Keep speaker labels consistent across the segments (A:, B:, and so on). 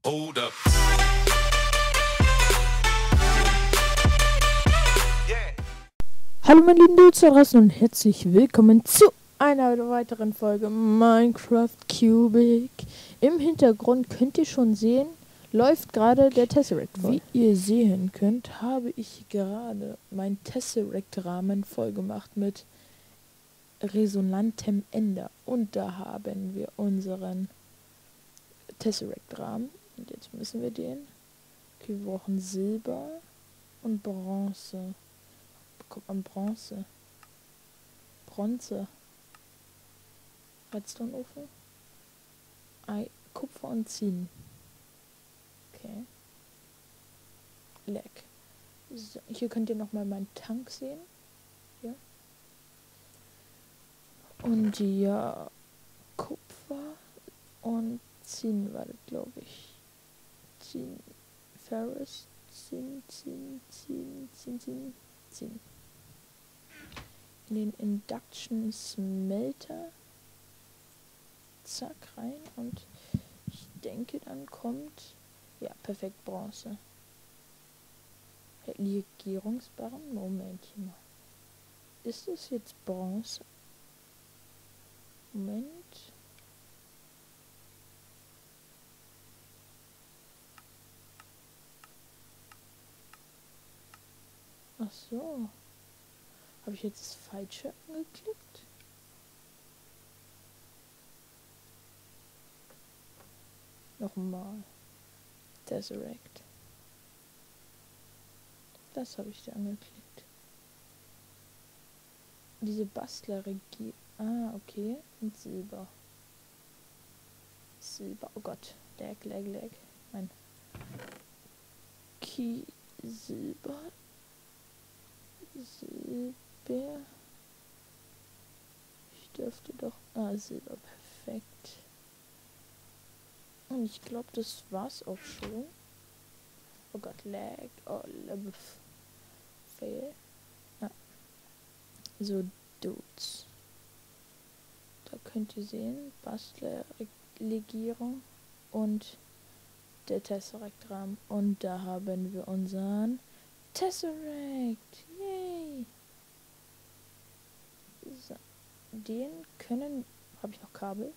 A: Hold up.
B: Hallo meine lieben Dudes da draußen und herzlich willkommen zu einer weiteren Folge Minecraft Cubic. Im Hintergrund könnt ihr schon sehen, läuft gerade der Tesseract voll. Wie ihr sehen könnt, habe ich gerade mein Tesseract-Rahmen voll gemacht mit resonantem Ender. Und da haben wir unseren Tesseract-Rahmen. Und jetzt müssen wir den. Okay, wir brauchen Silber und Bronze. Kommt man Bronze? Bronze. Redstone-Ofen. Kupfer und Zinn. Okay. Leck. So, hier könnt ihr nochmal meinen Tank sehen. Ja. Und ja, Kupfer und Zinn war das, glaube ich. Zinn. Ferris. Zinn. In den Induction Smelter. Zack, rein. Und ich denke, dann kommt... Ja, perfekt, Bronze. Legierungsbarren? Momentchen mal. Ist es jetzt Bronze? Moment. Ach so. Habe ich jetzt das Falsche angeklickt? Nochmal. Tesseract. Das habe ich da angeklickt. Diese Bastlerregie. Ah, okay. Und Silber. Silber. Oh Gott. Lag. Mein Key. Silber. Silber. Ich dürfte doch... Ah, Silber. Perfekt. Und ich glaube, das war's auch schon. Oh Gott, lag. Oh, fail. Ja. So, Dudes. Da könnt ihr sehen, Bastler-Legierung und der Tesseract-Rahmen. Und da haben wir unseren Tesseract. Yay! So. Den können... Habe ich noch Kabel?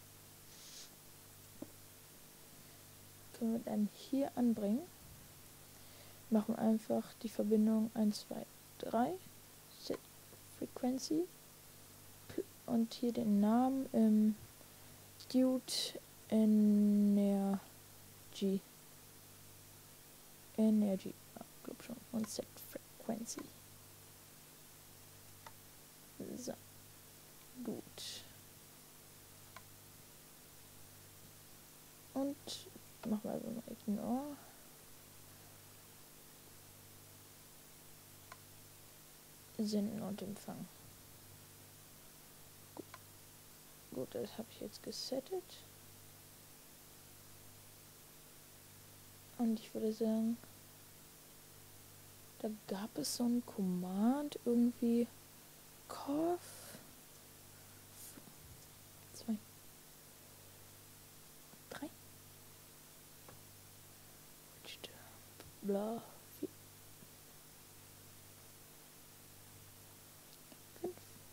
B: Können wir dann hier anbringen. Machen einfach die Verbindung 1, 2, 3. Set Frequency. Und hier den Namen Dude Energy. Energy. Ja, glaub schon. Und Set Frequency. So. Gut. Und machen wir einfach mal Ignore. Senden und empfangen. Gut, das habe ich jetzt gesettet. Und ich würde sagen, da gab es so ein Command, irgendwie Cough 2, 3, bla, 4, 5,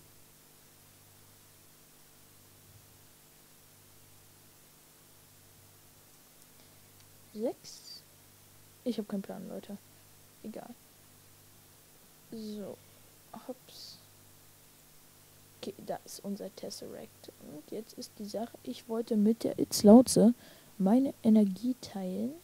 B: 6. Ich habe keinen Plan, Leute. Egal. So. Hops. Okay, da ist unser Tesseract. Und jetzt ist die Sache, ich wollte mit der Itzlauze meine Energie teilen.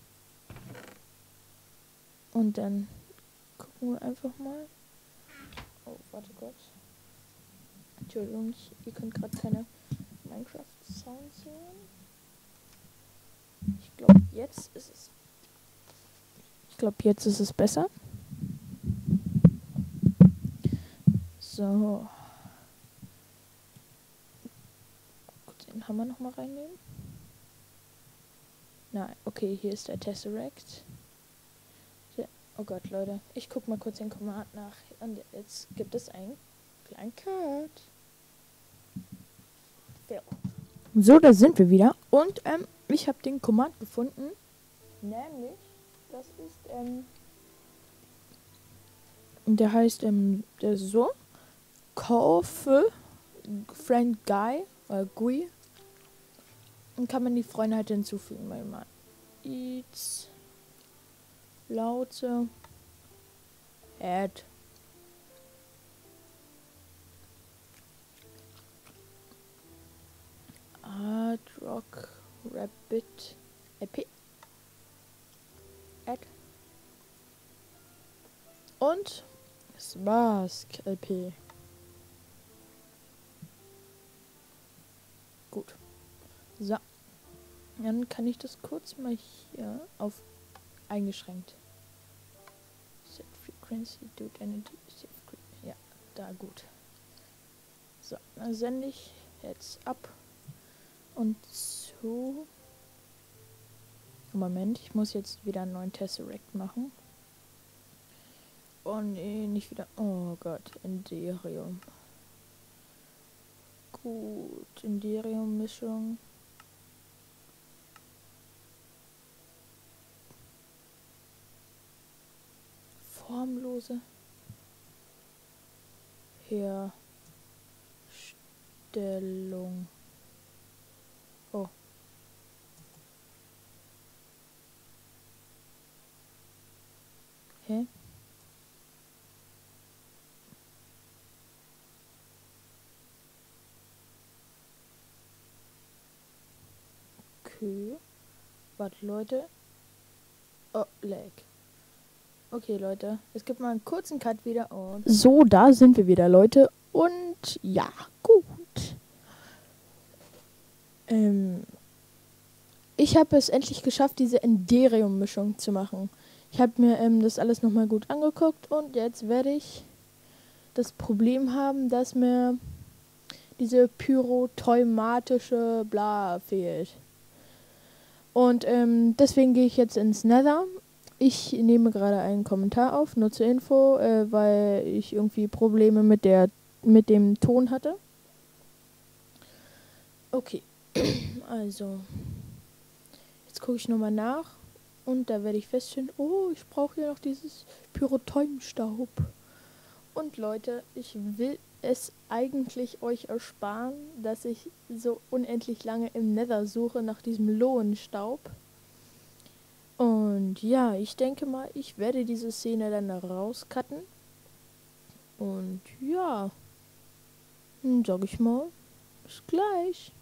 B: Und dann gucken wir einfach mal. Oh, warte Gott. Entschuldigung, ihr könnt gerade keine Minecraft-Sounds hören. Ich glaube, jetzt ist es... besser. So. Kurz den Hammer nochmal reinnehmen. Nein, okay, hier ist der Tesseract. Oh Gott, Leute. Ich guck mal kurz den Command nach. Und jetzt gibt es einen kleinen Cut. Fail. So, da sind wir wieder. Und ich habe den Command gefunden. Nämlich, das ist, der heißt, der ist so. Kaufe Friend Guy, GUI. Und kann man die Freunde halt hinzufügen. Mal Eats, Laute, Add. Hard Rock Rabbit LP. Add. Und Smask LP. Gut. So. Dann kann ich das kurz mal hier auf eingeschränkt. Set Frequency, Dude Energy, ja, da gut. So, dann sende ich jetzt ab. Und so. Moment, ich muss jetzt wieder einen neuen Tesseract machen. Oh nee, nicht wieder. Oh Gott, Enderium. Gut, Enderium-Mischung. Formlose Herstellung. Oh. Hä? Okay. Warte, Leute. Oh, lag. Okay, Leute. Es gibt mal einen kurzen Cut wieder. Und so, da sind wir wieder, Leute. Und ja, gut. Ich habe es endlich geschafft, diese Enderium-Mischung zu machen. Ich habe mir das alles nochmal gut angeguckt und jetzt werde ich das Problem haben, dass mir diese pyroteumatische Bla fehlt. Und deswegen gehe ich jetzt ins Nether. Ich nehme gerade einen Kommentar auf, nur zur Info, weil ich irgendwie Probleme mit dem Ton hatte. Okay, also jetzt gucke ich nochmal nach und da werde ich feststellen, oh, ich brauche ja noch dieses Pyroteumstaub. Und Leute, ich will es eigentlich euch ersparen, dass ich so unendlich lange im Nether suche nach diesem Lohenstaub. Und ja, ich denke mal, ich werde diese Szene dann rauscutten. Und ja, dann sag ich mal, bis gleich.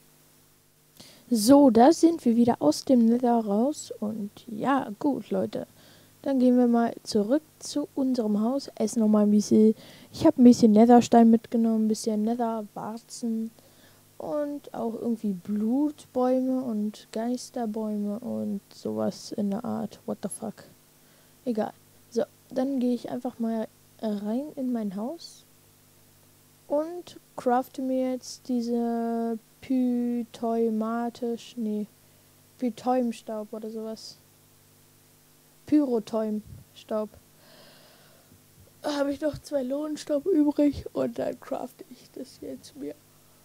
B: So, da sind wir wieder aus dem Nether raus. Und ja, gut, Leute. Dann gehen wir mal zurück zu unserem Haus. Essen noch mal ein bisschen. Ich habe ein bisschen Netherstein mitgenommen, ein bisschen Netherwarzen. Und auch irgendwie Blutbäume und Geisterbäume und sowas in der Art. What the fuck. Egal. So, dann gehe ich einfach mal rein in mein Haus. Und crafte mir jetzt diese Pyroteumstaub oder sowas. Pyroteumstaub. Habe ich noch 2 Lohnstaub übrig und dann crafte ich das jetzt mir.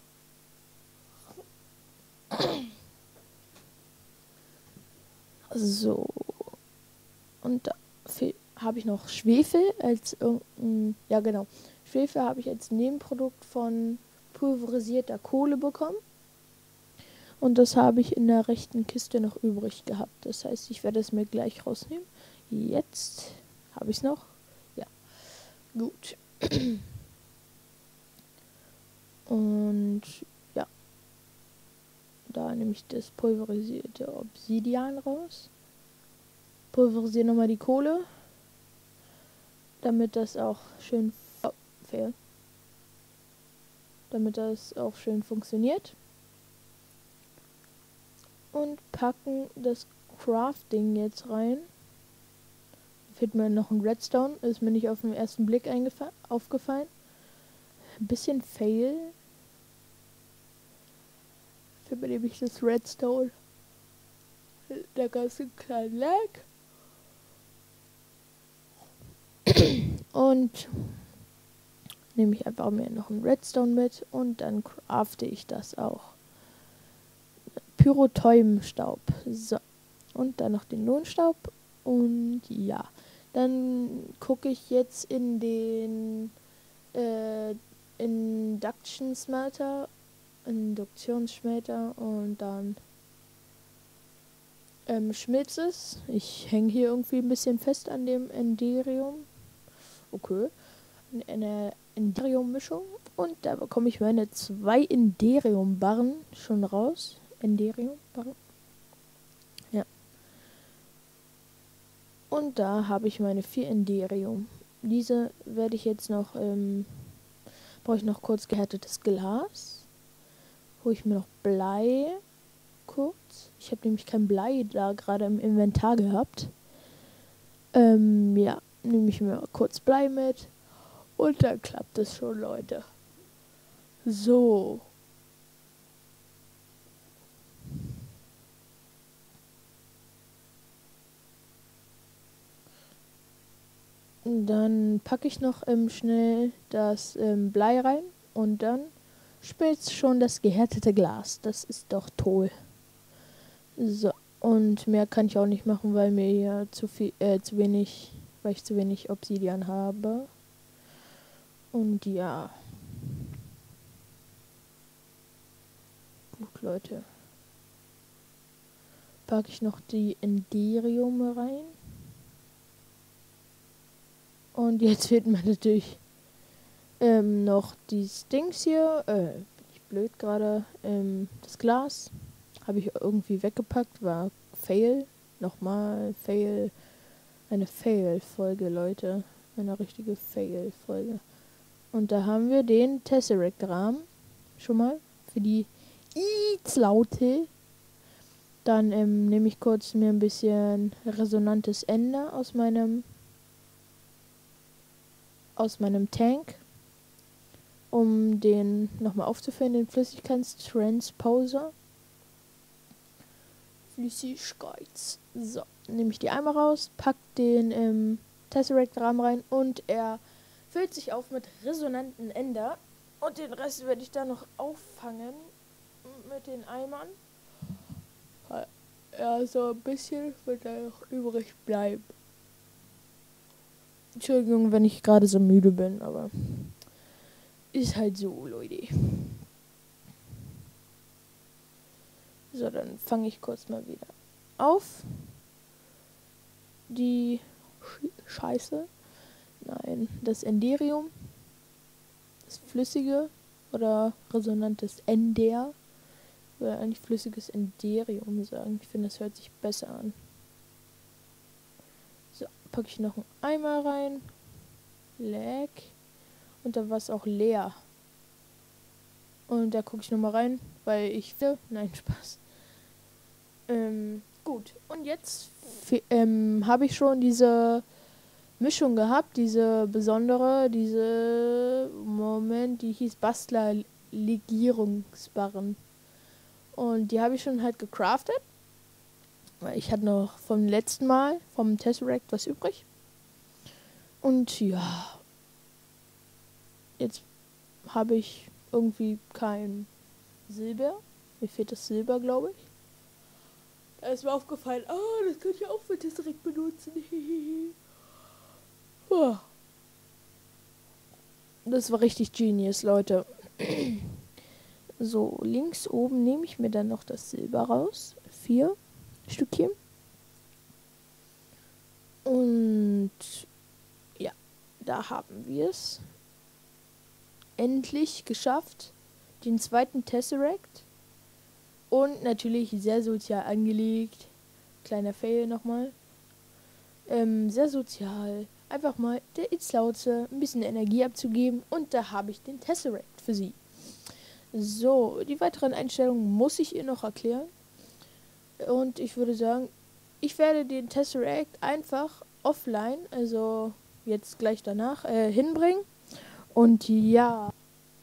B: So. Und da habe ich noch Schwefel als irgendein. Ja, genau. Schwefel habe ich als Nebenprodukt von pulverisierter Kohle bekommen. Und das habe ich in der rechten Kiste noch übrig gehabt. Das heißt, ich werde es mir gleich rausnehmen. Jetzt habe ich es noch. Ja. Gut. Und ja. Da nehme ich das pulverisierte Obsidian raus. Pulverisiere nochmal die Kohle. Damit das auch schön damit das auch schön funktioniert. Und packen das Crafting jetzt rein. Fehlt mir noch ein Redstone. Ist mir nicht auf den ersten Blick aufgefallen. Ein bisschen fail. Für mich nehme ich das Redstone. Der ganze kleine Lag. Und nehme ich einfach mir noch einen Redstone mit und dann crafte ich das auch. Pyrotäumenstaub. So. Und dann noch den Lohnstaub. Und ja. Dann gucke ich jetzt in den Induktionsschmelter und dann schmilzt es. Ich hänge hier irgendwie ein bisschen fest an dem Enderium. Okay. Eine Enderium-Mischung. Und da bekomme ich meine 2 Enderium-Barren schon raus. Enderium-Barren. Ja. Und da habe ich meine 4 Enderium. Diese werde ich jetzt noch, brauche ich noch kurz gehärtetes Glas. Hole ich mir noch Blei. Kurz. Ich habe nämlich kein Blei da gerade im Inventar gehabt. Ja, nehme ich mir kurz Blei mit. Und dann klappt es schon, Leute. So. Dann packe ich noch schnell das Blei rein und dann schmilzt schon das gehärtete Glas. Das ist doch toll. So, und mehr kann ich auch nicht machen, weil mir hier weil ich zu wenig Obsidian habe. Und ja. Gut, Leute. Packe ich noch die Enderium rein. Und jetzt fehlt mir natürlich noch dieses Dings hier. Bin ich blöd gerade. Das Glas habe ich irgendwie weggepackt. War Fail. Nochmal Fail. Eine Fail-Folge, Leute. Eine richtige Fail-Folge. Und da haben wir den Tesseract-Rahmen. Schon mal. Für die Laute. Dann nehme ich kurz mir ein bisschen resonantes Ender aus meinem Tank, um den nochmal aufzufüllen, den Flüssigkeitstransposer. So, nehme ich die einmal raus, pack den Tesseract-Rahmen rein und er füllt sich auf mit resonanten Ender. Und den Rest werde ich dann noch auffangen mit den Eimern. Ja, so ein bisschen wird da noch übrig bleiben. Entschuldigung, wenn ich gerade so müde bin, aber ist halt so, Leute. So, dann fange ich kurz mal wieder auf. Die Scheiße. Nein, das Enderium. Das flüssige oder resonantes Ender. Ich würde eigentlich flüssiges Enderium sagen. Ich finde, das hört sich besser an. So, packe ich noch einen Eimer rein. Leck. Und da war es auch leer. Und da gucke ich nochmal rein, weil ich will. Nein, Spaß. Gut. Und jetzt habe ich schon diese Mischung gehabt, diese die hieß Bastler Legierungsbarren. Und die habe ich schon halt gecraftet. Weil ich hatte noch vom letzten Mal, vom Tesseract, was übrig. Und ja. Jetzt habe ich irgendwie kein Silber. Mir fehlt das Silber, glaube ich. Da ist mir aufgefallen, das könnte ich auch für Tesseract benutzen. Das war richtig genius, Leute. So, links oben nehme ich mir dann noch das Silber raus. 4 Stückchen. Und ja, da haben wir es. Endlich geschafft. Den zweiten Tesseract. Und natürlich sehr sozial angelegt. Kleiner Fail nochmal. Sehr sozial. Einfach mal der Itzlauze ein bisschen Energie abzugeben. Und da habe ich den Tesseract für sie. So, die weiteren Einstellungen muss ich ihr noch erklären. Und ich würde sagen, ich werde den Tesseract einfach offline, also jetzt gleich danach, hinbringen. Und ja.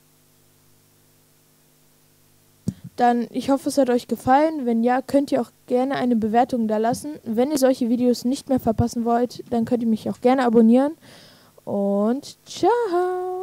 B: Dann, ich hoffe, es hat euch gefallen. Wenn ja, könnt ihr auch gerne eine Bewertung da lassen. Wenn ihr solche Videos nicht mehr verpassen wollt, dann könnt ihr mich auch gerne abonnieren. Und ciao!